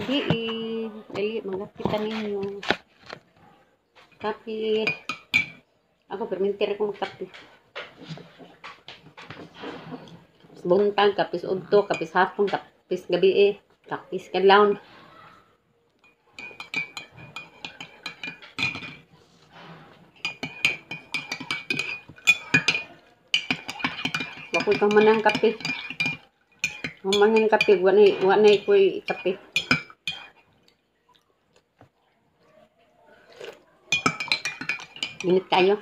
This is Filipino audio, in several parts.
gabi. Dali, magkapitan ninyo. Kape. Ako, permintir ako magkape. Kapis buntag, kapis udto, kapis hapon, kapis gabi kapis kadlawon. Wakoy kang manang kape. Manang kape, wanay ko'y kape. Minit kayo.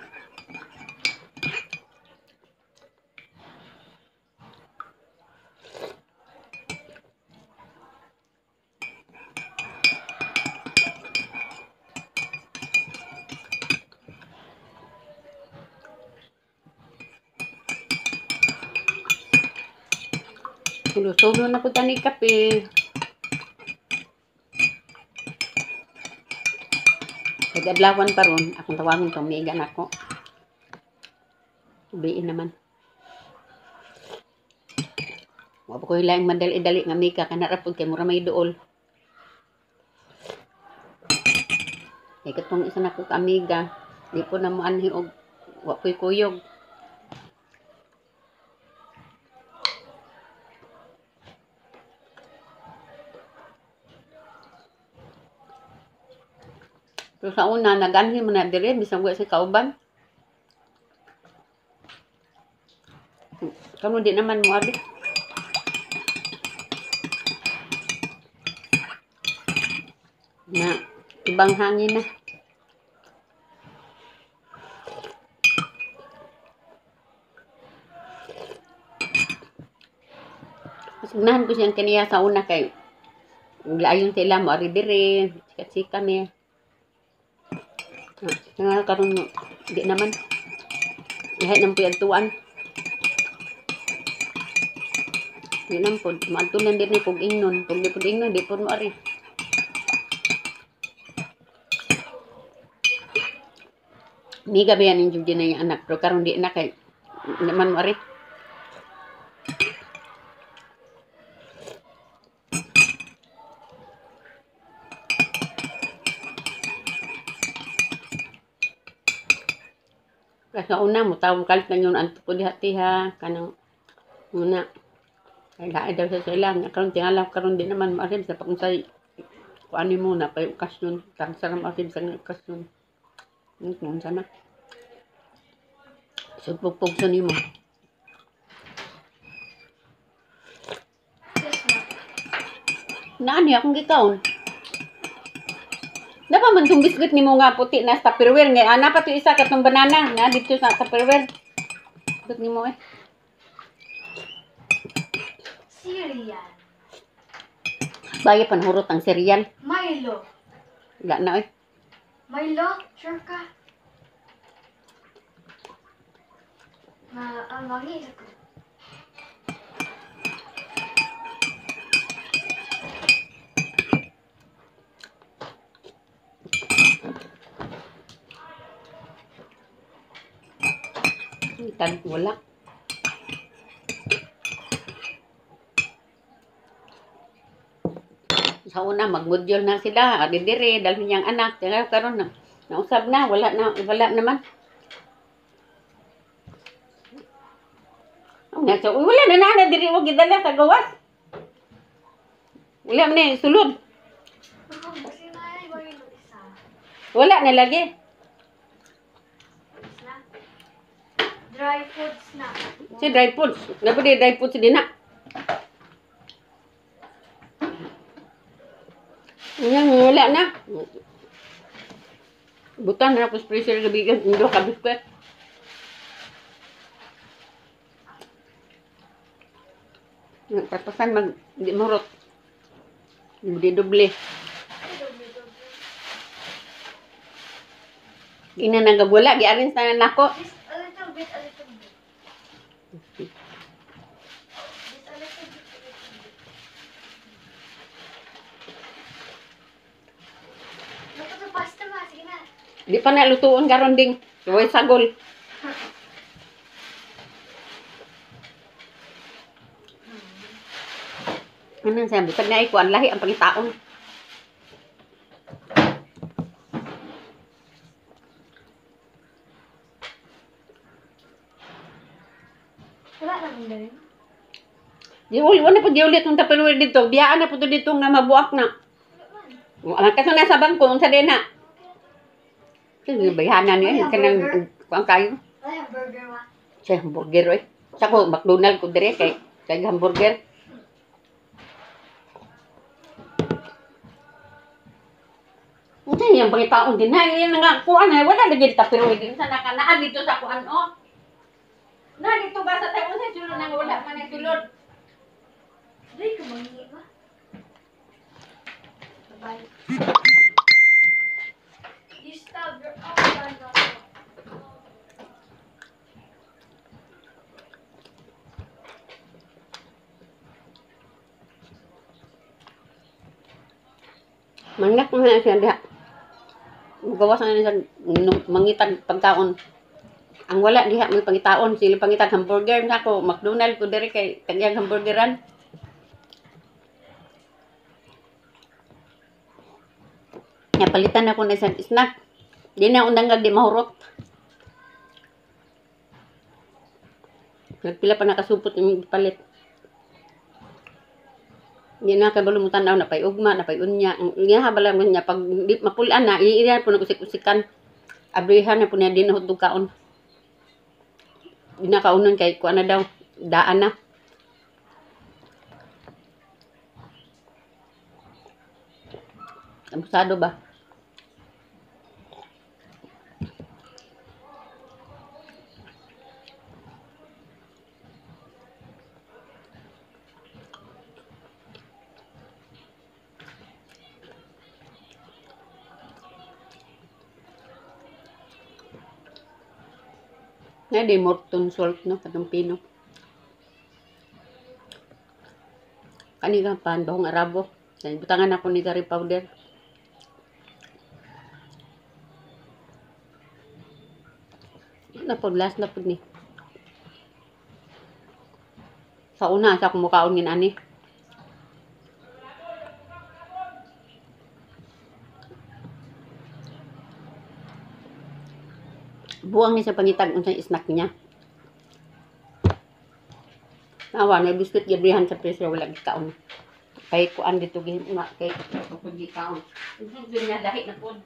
Sulo na po tani kape. Pag-adlawan pa ron, akong tawagin ko, miigan ako. Ubiin naman. Wala ko hilang madali-dali nga mika, kanarapod kay mura may dool. Kaya katong isa na ko amiga, di po na mo anhi og wakoy kuyog. Pero sa una, naganhi mo na dire, bisang wa sa kauban. Kamu di naman mo abi. Na, ibang hangin na. Signahan ko siyang kaniya sa una kay layon sila mo ari dire, sikat-sika mi. Nga karon di naman. Lahat ng piyagtuan. Di naman po. Maantunan din ni pag ingnon. Pag di po ingnon, di po mo ari. Hindi gabi yan yung na yung anak. Pero karon di na kay naman mo ari. Kasi una mo tawag kalit na yun anto po dihati ha kanang una ay daay daw sa sila karon tingala karon din naman maasim sa pagunsay kuani mo na pay okasyon tang saram asim sa okasyon ngon sana sugpog sa nimo naani akong gikaon. Napa man tong biskuit nimo nga puti na Tupperware nga ana pa to isa katong banana na dito sa Tupperware. Biskuit nimo Cereal. Baya panhurot ang cereal. Milo. Wala na Milo? Sure ka? Mangis ako. Tan wala. Sa una magmodule na sila, adi dire dalhin niyang anak, kaya karon na nausab na, wala naman. So, wala na nana diri mo gidala sa gawas. Wala man sulod. Wala na lagi. Dry foods na. Si dry foods. Dapat dry foods din na. Wala na. Butan na po freezer gabigan. Hindi ka biskwit. Papasan di murot. Di doble. Ina nagabula. Gi-arrange na nako. Just a little bit. Just a little bit. Naku sa pasta ma. Sige na. Di pa na lutuon karon ding. Tuway sagol. Anong sabi? Pag naikuan, lahi ang pangitaon. Mandarin. Di wala po di ulit kung tapaluwi dito. Biyaan na po to dito nga mabuak na. Ang kaso na sa bangko, unsa din na. Kasi bayahanan niya, kanang kuang kayo. Ay, hamburger wa. Sa hamburger eh. Sa ko, McDonald's ko dire kay hamburger. Unsa yung pangitaon din na, yun nga kuan na, wala lagi tapaluwi dito sa nakanaan dito sa kuan o. Na dito ba sa tayo sa sulod nang wala man ang sulod. Di ka mangingi ba? Bye. You stop your own dog. Manyak mo na siya diha. Gawas na siya mangitag pagkaon. Ang wala diha may pangitaon, sila pangitag hamburger na ko, McDonald's ko dire kay tagyang hamburgeran. Ya palitan ako na isang snack. Di na undang di mahurot. Nagpila pa nakasupot yung palit. Hindi na kabalo mo tanaw na pay ugma, na pay unya. Nga habala mo niya pag di mapulan na iiran po nagusik-usikan. Abrihan na po niya din hudog kaon. Di na kaunon kay kuan na daw daan na. Abusado ba? Nga di Morton salt no, katong pino. Kanina pan bahong arabo. Then butangan ako ni curry powder. Na po last na po ni. Sa una sa kumukaon ngin ani. Buang ni sa pangitag unsay snack niya. Nawa na biscuit gibrihan sa preso wala gikaon. Kay kuan dito gihima kay pud gikaon. Unsay niya dahi na pod.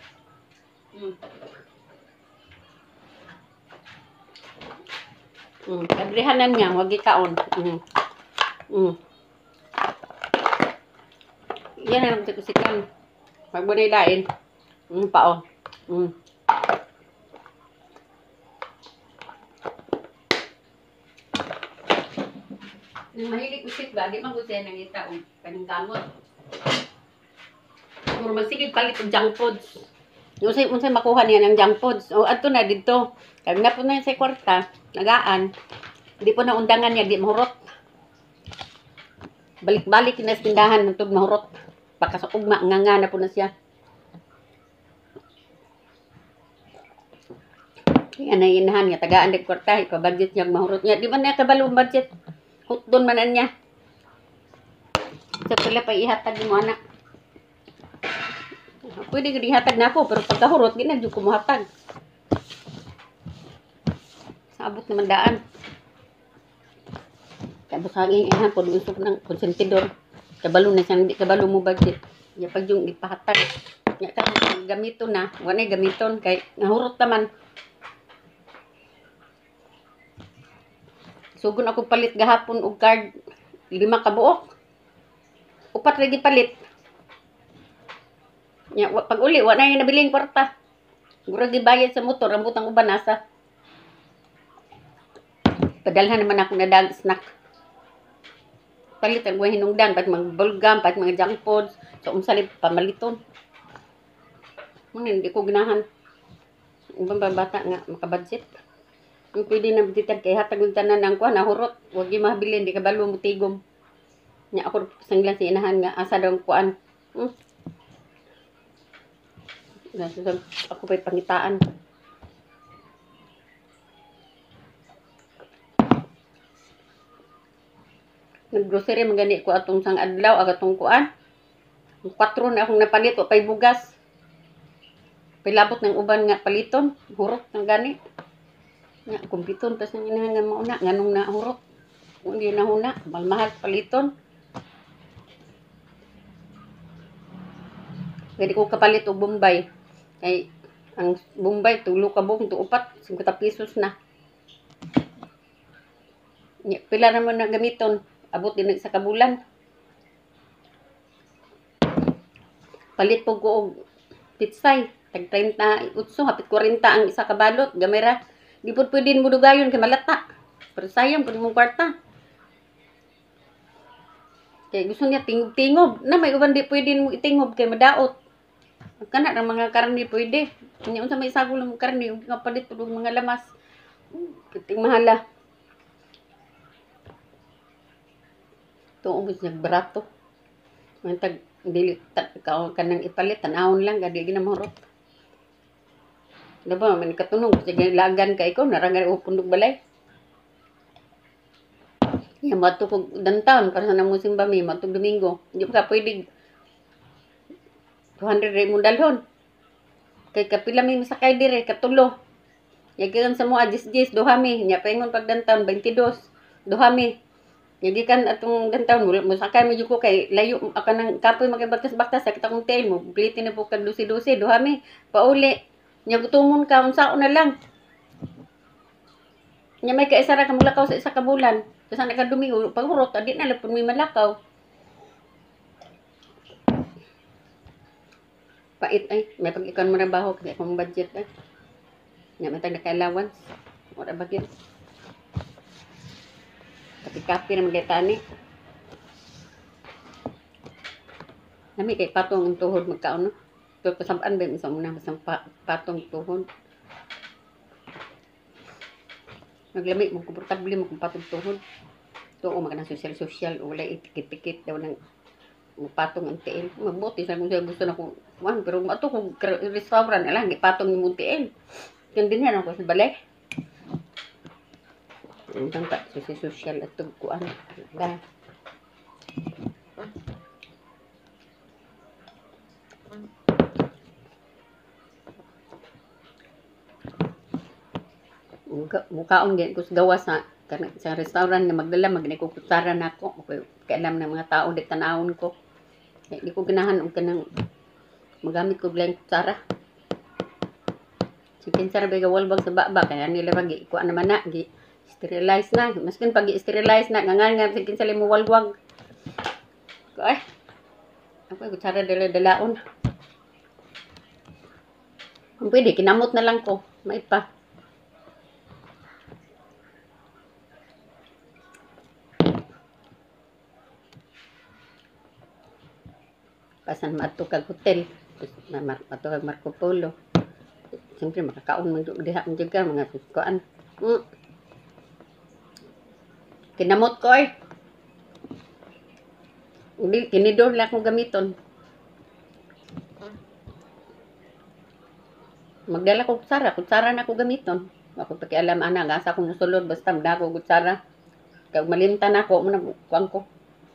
Kabrihanan niya wag gikaon. Yan ang tikusikan. Pag bunay dain. Pao. Mahilig usik ba? Di man ko siya nangita o kaning gamot. Muro magsigig palit og junk foods. Unsay makuha niya ng junk foods. O adto na dito. Kag na po na sa kwarta, nagaan. Di po na undangan niya, di mahurot. Balik-balik na sa tindahan ng tug mahurot. Baka sa ugma, nga na po na siya. Kaya nainahan niya, tagaan ng kwarta, ipabudget niya mahurot niya. Di man na kabalo budget. Hutdon manan niya. Sa pala pa ihatag mo anak. Pwede ko ihatag na ako, pero pagkahurot, di na dyan ko muhatag. Sabot naman daan. Tapos haging ihapon, usok ng konsentidor. Kabalo na siyang, di kabalo mo budget. Ya pag yung ipahatag. Ya ka, gamito na. Wala gamiton, kay nahurot naman. Sugon ako palit gahapon og card 5 ka buok. 4 lagi palit. Nya pag uli wa na yung nabiling kwarta. Gura gibayad sa motor ang butang uban nasa. Padalhan naman ako na dag snack. Palit ang way hinungdan pat mga bulgam, pat mga junk foods, so umsalib pamaliton. Hindi ko ginahan. Ibang bata nga makabudget. Kung pwede na bititad kay hatag ng tanan ng kuha, nahurot. Huwag yung mahabilin, di kabalo mo tigom. Nya ako sanglan si inahan nga, asa daw kuan. Ako pa'y pangitaan. Nag-grocery, magani ko atong sang adlaw, agatong kuan. 4 na akong napalit, o pa'y bugas. Pa'y labot ng uban nga paliton, hurot ng gani. Nga, kumpiton, tas ang inahan nga mauna, nganong na hurot. Kung hindi nahuna, mahal paliton. Pwede ko kapalit og Bombay. Kay ang Bombay tulo ka buong tuupat 50 pesos na. Pila naman na gamiton, abot din sa kabulan. Palit po ko og pitsay, tag 38, hapit 40 ang isa ka balot, gamera. Di po pwede mo dugayon kay malata. Pero sayang po mong kwarta. Kay gusto niya tingog-tingob. Na may uban di pwede mo itingob kay madaot. Kana ng mga karne pwede. Kanya unsa may sagol ng karne, ug nga palit pud mga lamas. Kiting mahala. Tuong sa barato. Man tag dili kanang ipalit tanawon lang gadi ginamorot. Diba, man katunog sige lagan kay ko narangan upundog balay. Ya mato kog downtown para sa namo simbami matug Domingo. Di pa pwede 200 rin mo dalhon. Kay kapila may masakay dire, katulo. Yagikan sa mo, adis-dis, duhami. Nya paingon pag dantaon, 22. Duhami. Yagikan atong dantaon, masakay mo ko kay layo, ako ng kapoy magbatas-batas, sakit akong tail mo. Pilitin na po kag dusi-dusi, duhami. Pauli. Nya gutumon ka, unsaon na lang. Nya may kaisara ka maglakaw sa isa ka bulan. Kasi nakadumi, pag-urot, adi na lang po may malakaw. Pait ay, may pag-ikan mo na baho kasi akong budget ay. Nga matag na ka-allowance. Wala bagyan. Kapi-kapi na magkatani. Nami kay patong ang tuhod magkaon no. Pero pasampaan ba yung isa muna masang patong tuhod. Naglami mo, komportable mo kung patong tuhod. Tuo magandang social-social o wala itikit-tikit daw ng patong ang tiil. Mabuti sa kung gusto na kong kuhan. Pero mato kung restaurant na lang, ipatong yung tiil. Yun din yan ako sa balay. Yung tangka, social at kuhan. Dahil. Mukhaon din ko sa gawas sa restaurant na magdala, magnikukutsaran ako. Kaya alam ng mga tao, di tanawon ko. Hindi ko ganahan og kanang magamit ko lang kutsara. Si pinsara bega walbag sa baba kaya nila pagi kuan naman na gi sterilize na. Maskin pag sterilize na nga si kinsa mo walwag. Ay. Ako kutsara dala-dalaon. Kung pwede kinamot na lang ko. May pa. Pasan matukag hotel, matukag Marco Polo. Siyempre makakaon man diha juga mga kuan. Kinamot ko ay. Hindi tinidor lang akong gamiton. Magdala ko kutsara na ako gamiton. Ako pakialam ana asa ko nasulod basta magdako kutsara. Kag malimtan ako mo na kuan ko.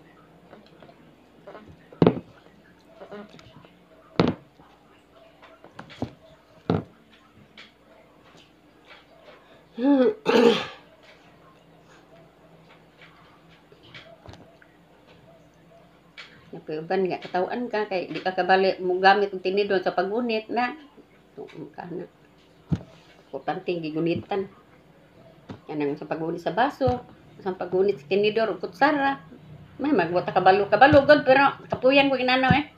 Napiuban nga katawan ka kay di ka kabali mo gamit og tinidor sa pagunit na. Kana. Importante gigunitan. Kanang sa pagunit sa baso, sa pagunit sa tinidor ug kutsara. May magbuta kabalo god pero kapuyan ko inanaw eh.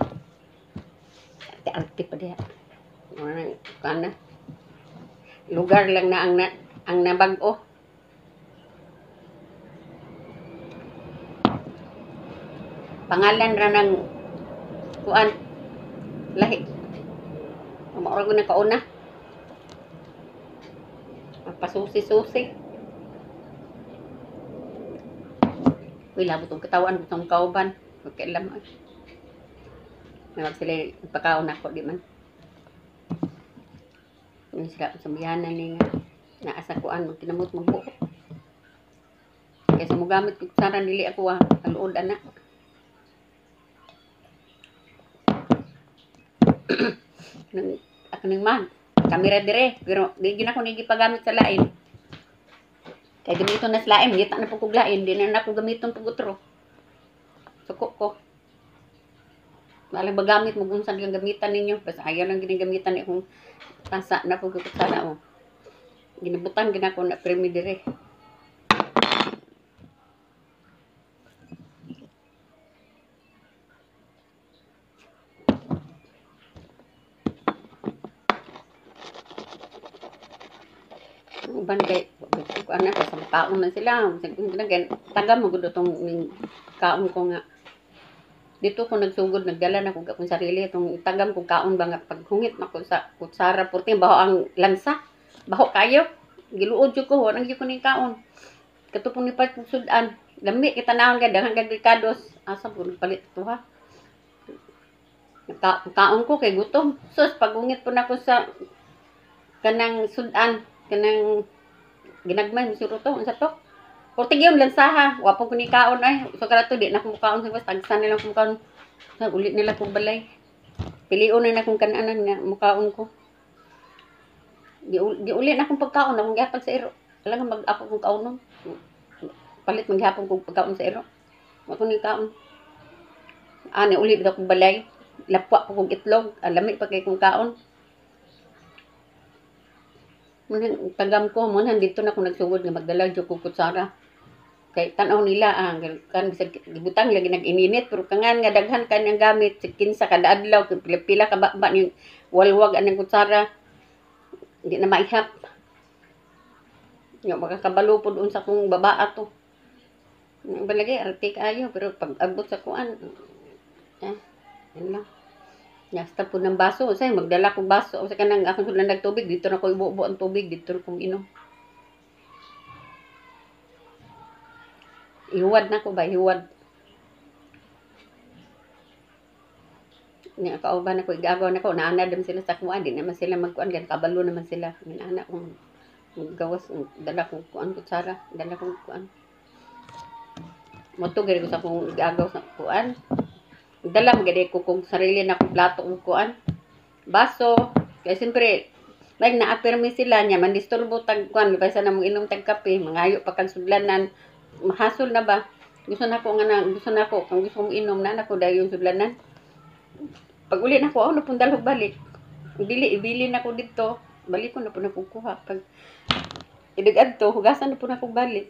Arte pa diha. Orang kana. Lugar lang na ang nabag-o. Pangalan ra ng kuan lahi. Maura ko na kauna. Pasusi-susi. Wala butong katawan, butong kauban. Okay lang. Nawag sila ipakaon ako di man. Ini sila sa biyanan ni naasa kuan magtinamot magbuot. Kaya sa mo gamit ko sana dili ako aluod ana. Ako nang man kamera dire pero di gyud ako nigipagamit sa lain. Kaya gamiton na slaim, ngita na po kong lain, di na ako gamiton po gutro. Suko ko. Malang magamit mo kung saan yung gamitan ninyo. Basta ayaw lang ginagamitan niyo kung tasa na po kukutsara o. Ginibutan ginako na premi dire. Uban kay ano sa kaon na sila. Tagam mo gud tong kaon ko nga. Dito ko nagsugod, nagdala na ko akong sarili itong tagam ko kaon ba nga paghungit na ko sa kutsara purti baho ang lansa. Baho kayo. Giluod jud ko nang jud ko ning kaon. Katupong ni pat sudan. Lami kita naon ka daghang delikado. Asa po palit to ha. Kaon ko kay gutom. Sus paghungit po nako sa kanang sudan, kanang ginagmay misuro to unsa to. Purti gyud lansaha, wapo ko ni kaon ay. So kada to di na ko kaon sa tagsan nila ko kaon. Sa ulit nila kong balay. Pilion na akong kananan nga mukaon ko. Di uli na akong pagkaon akong gihapon sa iro. Kailangan mag-ako kong kaunon. Palit maghapon kong pagkaon sa iro. Ako ni kaon. Ani uli bitaw kong balay. Lapwa ko kong itlog. Lami pa kay kong kaon. Munang tagam ko, munang dito na ako nagsugod nga magdala jud ko kutsara. Kay tanaw nila kan bisag gibutang lagi nag-ininit pero kangan nga daghan kanyang gamit kinsa kada adlaw pila ka ba ni walwag anang kutsara. Hindi na maihap. Nga makakabalo po doon sa kong babaa to. Balagay, arte kaayo. Pero pag abot sa kuan, yan lang. Yasta po ng baso. Say, magdala kong baso. Sa kanang akong sulan nagtubig, dito na ko ibubo ang tubig. Dito na kong inom. Ihuwad na ko ba? Ihuwad. Nga kauban ako, igagaw na ko. Naana naman sila sa kuan. Di naman sila magkuan. Gan kabalo naman sila. Naana kong maggawas. Dala kong kuan kutsara. Dala kong kuan. Moto gari ko sa kong igagaw sa kuan. Dala magadi ko kung sarili na kong plato kong kuan. Baso. Kaya siyempre, may naapirmi sila niya. Mandisturbo tag kuan. Kaysa na mong inom tag kape. Mangayo pa kang sudlanan. Mahasol na ba? Gusto na ko kung gusto kong inom na ako dahil yung sudlanan. Pag uli na ko, na pong dalhog balik. Ibili na ko dito. Balik ko na po na kukuha. Pag idagad to, hugasan na po na kong balik.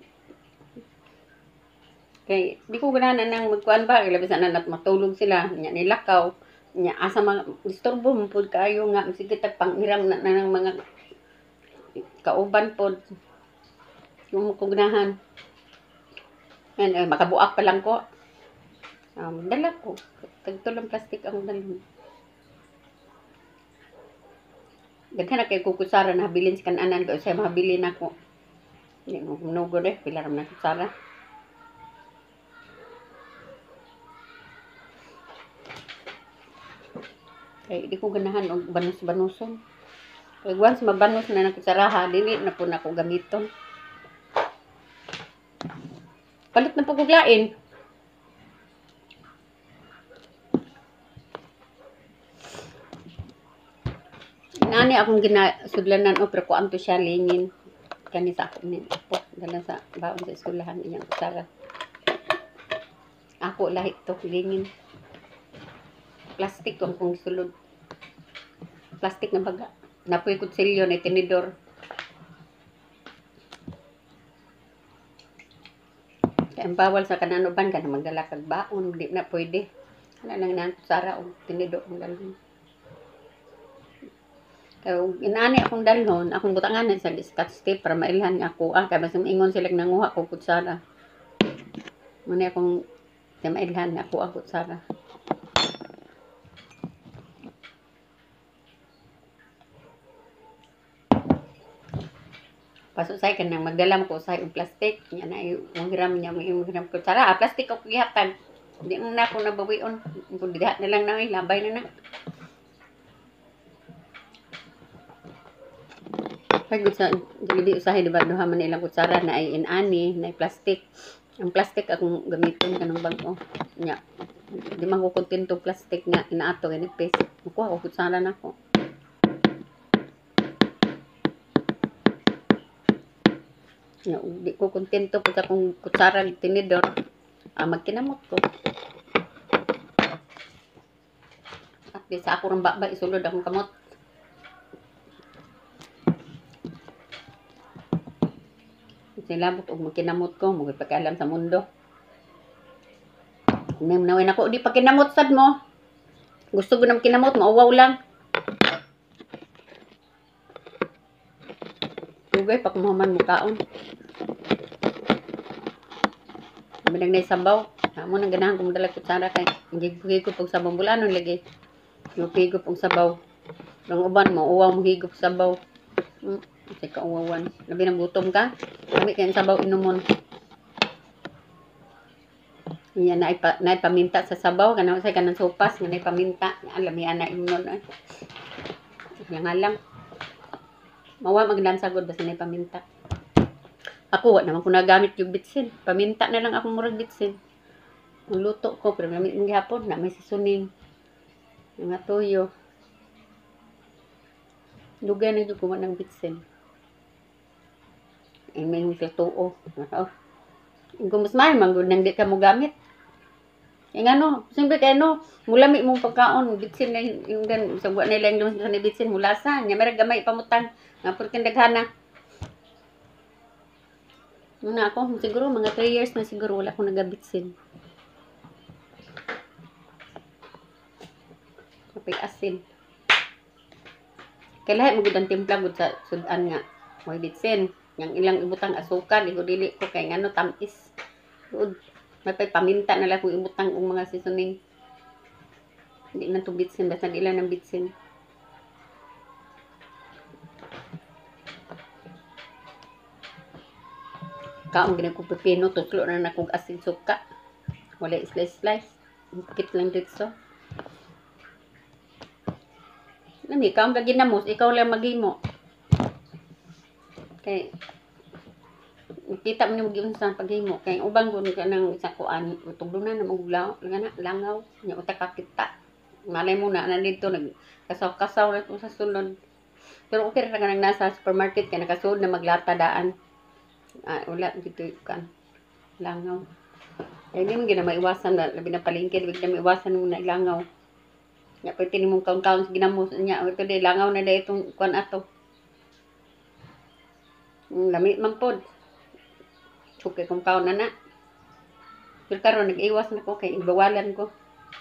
Kaya, di ko ganahan nang magkuhan ba. Labisan na nat matulog sila. Nya nilakaw. Nya asa mga istorbo mo po kayo nga. Sige tagpanghiram na ng mga kauban po. Yung ko ganahan. Yan, makabuak pa lang ko. Dala ko. Tagtulang plastic ang dalon. Daghan na kay kukusara na habilin sa kananan ko. Saya mahabilin ako. Hindi mo munugo deh. Pilaram na kutsara. Kaya di ko ganahan og banus-banuson. Kaya once mabanus na na kutsaraha, dili na po na ko gamiton. Palit na po kuglain. Nani akong ginasudlanan o pero kuan to siya lingin. Kani sa ako ni po dala sa baon sa eskwelahan iyang kutsara. Ako lahi to lingin. Plastic kung sulod. Plastic na baga. Napoy kutsilyo na tinidor. Kaya ang bawal sa kananuban ka na magdala kag baon, di na pwede. Ano lang na kutsara o tinidor ang dalhon. Kaya inaani akong dalhon, akong butanganan sa scotch tape para mailhan ako. Kaya mas ingon sila nanguha ko kutsara. Muna akong mailhan ako ang kutsara. Pasok say kanang magdala mo ko sa yung plastic. Yan na yung hiram niya, yung hiram ko. Tsara, plastic ko gihatag. Hindi na ako nabawion. Kung dihat na lang na, labay na na. Pag sa hindi usahay, diba, duha man ilang kutsara na ay inani, na ay plastic. Ang plastic akong gamitin kanong bangko. Nya, di man ko kontento plastic nga, inaato, ganipis. Makuha ko kutsara na ako. Nga, di ko kontento po sa kung kutsara ng tinidor. Magkinamot ko. At di sa ako ng baba, isulod akong kamot. Silabot og magkinamot ko, magpakaalam sa mundo. Nawin ako, di pa kinamot sad mo. Gusto ko na kinamot, mauwaw lang. Dugay pa kumuhaman mo kaon. Minag na isabaw. Amo nang ganahan kung dala kutsara kay higop og sabaw bulanon lagi. Higop og sabaw. Nang uban mo uwaw mo higop sabaw. Kasi kauwawan. Labi nang gutom ka. Kami kay sabaw inumon. Yan na paminta sa sabaw kana usay kanang sopas nga paminta. Alam mi ana imnon ay. Yang lang. Mawa magdansa gud basta na paminta. Ako, wa naman ko nagamit yung bitsin. Paminta na lang ako murag bitsin. Ang luto ko, pero namin ng hapon na may sisuning. Mga toyo. Lugay na yung kuha ng bitsin. Ay, may yung tuo. Kung mas mahal, manggod nang di ka mo gamit. Yung ano, siyempre kaya ano, mulami mong pagkaon, bitsin na yung sagwa na ilang sa ni bitsin, mulasa. Nga may gamay pamutang. Nga purkin daghana. Muna ako, siguro mga 3 years na siguro wala akong nagabitsin. Kapay asin. Kaya lahat magud ang timpla gud sa sudan nga. May bitsin. Yang ilang ibutang asukal, dili ko kay ngano tamis. Good. May paminta na lang kung ibutang ang mga seasoning. Hindi na to bitsin, basta nila ng bitsin. Kaong ginag kong pepino, tutlo na nakong asin suka. Wala slice. Ikit lang dito. Nami, kaong gaginamos, ikaw lang maghimo. Kay, kita mo ni mag sa paghimo. Kay, ubang gun ka ng isa kuan, utuglunan na magulaw, langaw, niya utak kakita. Malay mo na, nandito, nagkasaw-kasaw na ito sa sulod. Pero okay na ka nang nasa supermarket, kaya nakasunod na maglata daan. Wala dito kan langaw. Hindi mo gina maiwasan na labi na palengke, labi na maiwasan mo na langaw. Nga pwede ni mong kaon-kaon sa ginamos niya. Ito day langaw na day itong kuan ato. Lami man pod. Okay kung kaon na. Pero karon nag-iwas na ko kay ibawalan ko.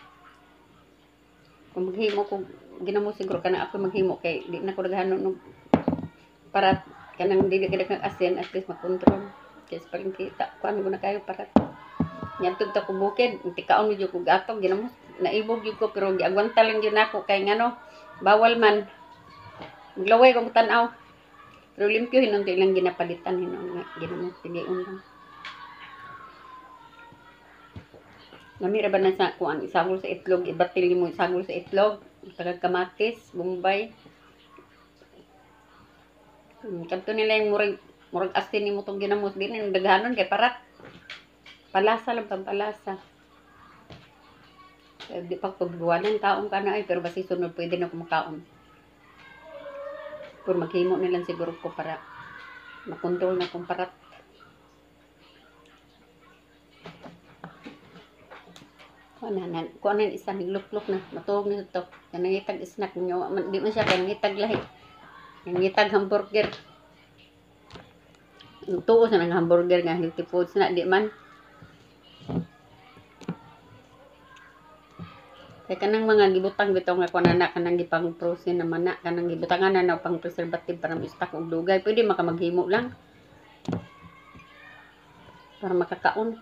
Kung maghimo ko ginamos siguro kana ako maghimo kay di na ko naghanon para kanang dili ka kang asin at least makontrol kasi paling kita kuan mo na kayo para nyantog ta ko bukid tikaon mo jud ko gatog ginamos naibog jud ko pero giagwanta lang jud nako kay ngano bawal man maglaway ko tan-aw pero limpyo hinung lang ginapalitan hinung nga ginamos piliun lang namira ba na sa kuan isagol sa itlog ibatil mo isagol sa itlog tagad kamatis bombay. Kanto nila yung murag asin ni mo itong ginamos din yung daghanon kay parat palasa lang pampalasa di pa pagbuwanan taong ka na ay pero basi sunod pwede na kumakaon pero maghimo nilang siguro ko para makontrol na kung parat kuan na isa naglukluk na matuog na ito kanangitag snack nyo di man siya kanangitag lahi ngitag hamburger. Tuos na ng hamburger nga healthy foods na di man. Kay kanang mga gibutang bitaw nga kuan na kanang gipang frozen naman na kanang gibutangan na pang preservative para ma-stock og dugay. Pwede makamaghimo lang. Para makakaon.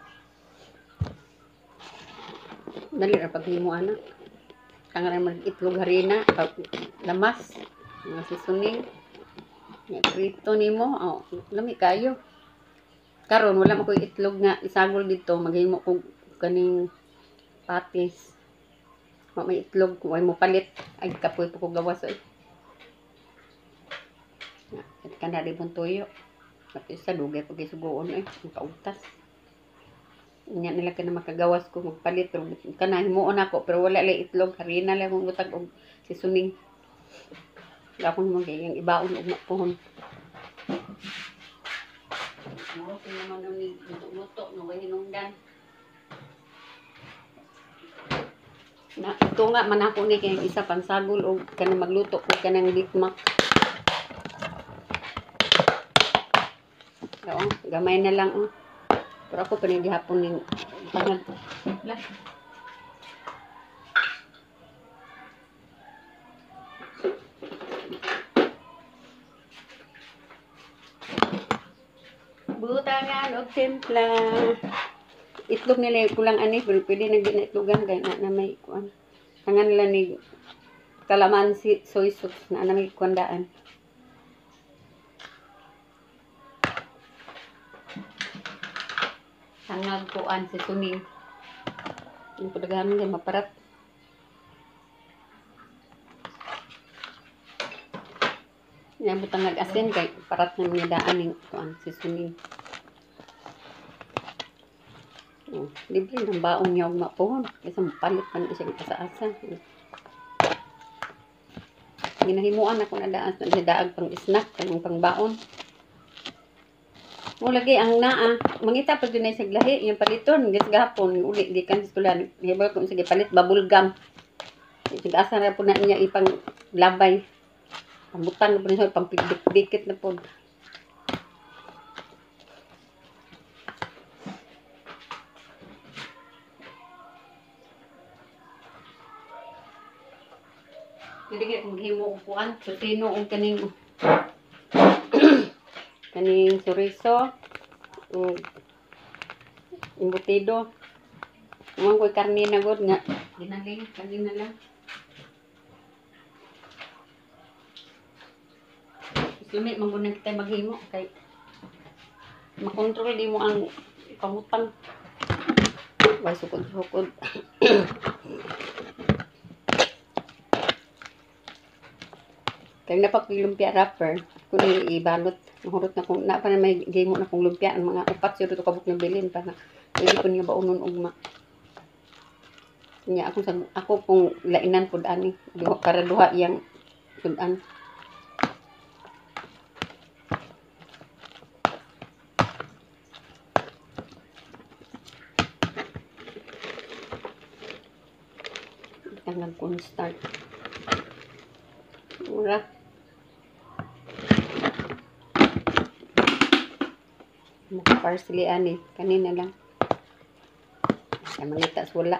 Dali ra paghimo ana. Kanang mag-itlog harina, lamas. Mga seasoning nga prito nimo lami kayo karon wala man ko itlog nga isagol dito maghimo ko kaning patis may itlog way mo palit ay kapoy po ko gawas ay kana rin pong tuyo tapos sa dugay pag isugoon ay pautas nya nila ka na makagawas ko magpalit pero kana himuon ako pero wala lang itlog harina lang mong butag og seasoning akong magiging ibaon og mapuhon. Mo ko naman ang luto no way hinungdan. Na ito nga man ako ni kay isa pang sagol o kanang magluto ko kanang litmak. Oo, gamay na lang oh. Pero ako pa rin gihapon ning pangag. Butangan og timpla. Itlog nila kulang ani pero pwede na gina itlogan kay na may kuan. Tangan nila ni kalamansi soy sauce na may kuandaan. Hangag kuan si suning. Yung padaghan din maparat. Yan butang nag-asin kay parat na mga daan ning kuan si suning. Oh, libre ng baon niya og mapuhon. Isang palit pa na siya asa-asa. Ginahimuan ako na daan sa daag pang snack kanang pang baon. Mo lagi ang naa, mangita pa dunay sa glahi, yung paliton gis gapon uli gikan sa tulan. Hibal ko sige palit bubble gum. Sige asa na po na niya ipang labay. Pambutan na po niya pang dikit na po. Hindi kung himo ko kuan, susino og kaning kaning chorizo, embutido. Umang ko'y karne na god nga. Ginaling, kanina lang. Lumit, magunang kita maghimo. Kay makontrol di mo ang pangutang. Way sukod-sukod. Kaya napag lumpia wrapper, kung ibalot, mahurot na kung na pa na may gimo na kung lumpia, ang mga upat siya dito kabuk na bilin, para hindi ko niya baunon ugma. Kanya ako kung lainan po ani, para duha iyang sudan. Tangan kong start. Mura. Parsley ani kanina lang kaya mangita wala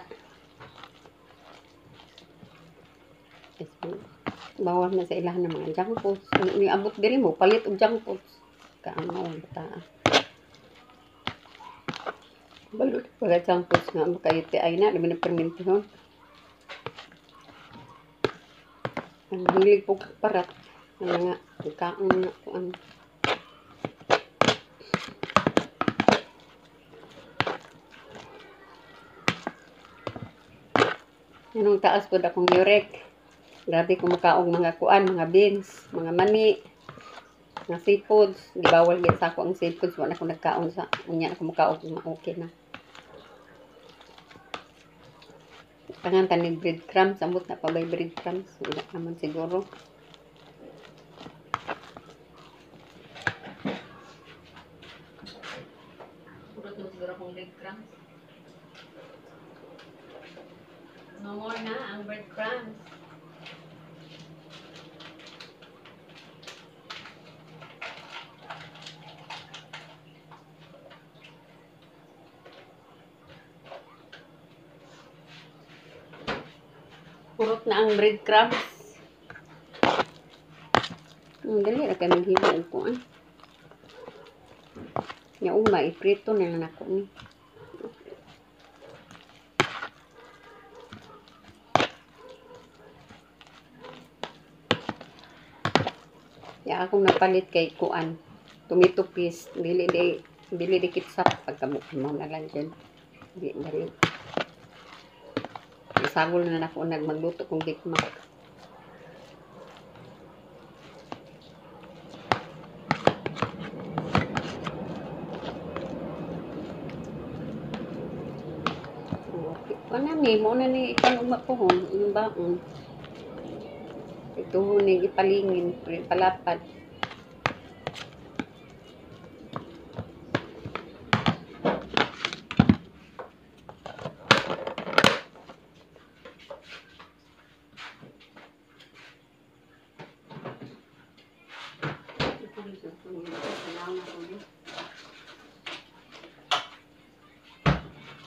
bawal na sa ilahan ng mga junk foods ni abot diri mo palit og junk foods kaamaw bata balot pag junk foods nga makayte ay na labi na permentihon ang hilig po parat ang mga kaon na kuan. Anong taas po akong yurek. Grabe ko makaog mga kuan, mga beans, mga mani, mga seafoods. Di bawal din sa ako ang seafoods. Wala ko nagkaon sa unya ako makaog mga okay na. Tangan tanig breadcrumbs. Amot na pa ba breadcrumbs? Wala naman siguro. Puro to siguro akong breadcrumbs. No more na ang breadcrumbs. Purot na ang breadcrumbs. Dali ra kay maghimo ko ah. Nya umay prito na lang ako ni. Ya akong napalit kay kuan. Tomato paste, dili di ketchup pagkamuk mo na lang dyan. Di dali. Sagol na ako magluto kong gitmak. Ano ni mo na ni ikan umapuhon yung baon. Ito ni ipalingin, palapad.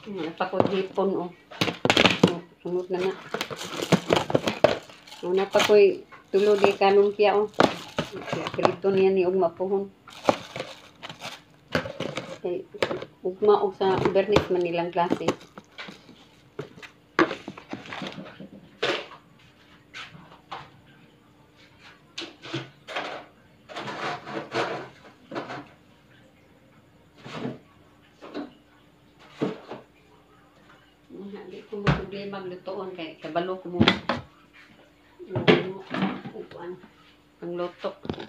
Napakuhipon oh. Sunod na na. Napakoy tulo di kanon kya oh. Krito niya ni ugma pohon. Kay ugma og sa bernis man nilang klase. Hindi ko mo problema maglutoon kay kabalo ko mo. Ang luto.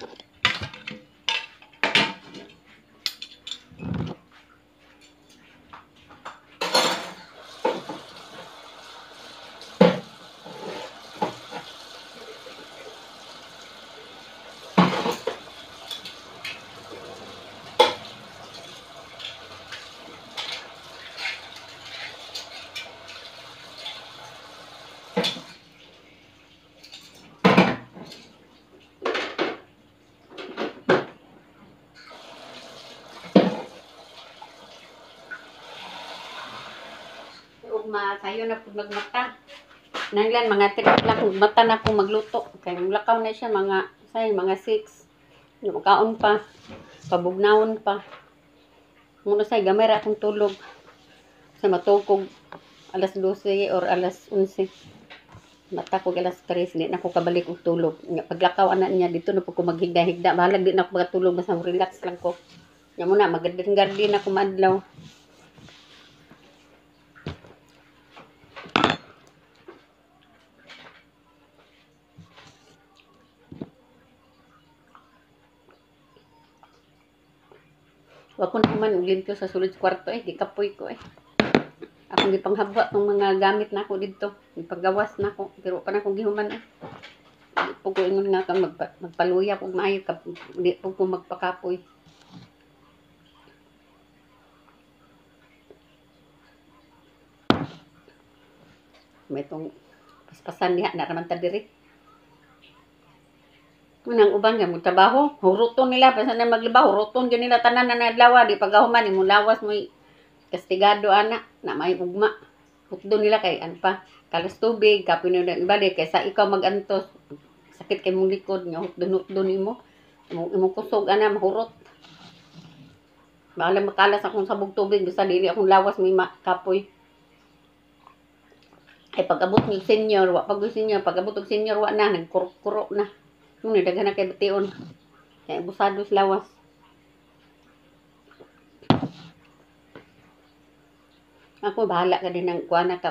Sayo na po magmata. Nanglan mga 3 lang kung mata na po magluto. Kaya lakaw na siya mga 6. Kaon pa. Pabugnawon pa. Muna say gamay ra akong tulog. Sa matukog alas 12 or alas 11. Mata ko alas 3 di na ako kabalik og tulog. Paglakaw ana niya dito na po ko maghigda-higda. Bahalag di na ako magatulog basta relax lang ko. Nya muna magardin-gardin ako madlaw. Wa ko naman limpyo sa sulod sa kwarto gikapoy ko Akong gipanghabwa tong mga gamit nako didto. Gipagawas nako pero pa na ko gihuman Di po ko ingon nga kang magpaluya kung maayo ka. Di po ko magpakapoy. May itong paspasan niya na naman ta diri. Nang uban nga trabaho, huruton nila basta na maglibaw, huruton gyud nila tanan na adlaw di pagahuman imo lawas mo kastigado ana na may ugma. Putdo nila kay ano pa, kalas tubig, kapoy na ibalik kaysa ikaw magantos. Sakit kay mong likod nya hutdon nimo. Imong kusog ana mahurot. Bala makalas akong sabog tubig basta dili akong lawas may kapoy. Ay pag-abot ni senior, pag-abot og senior wa na nagkurok-kurok na. Muna daghan na kay bation. Kaya busado sa lawas. Ako bahala ka din ng kuana ka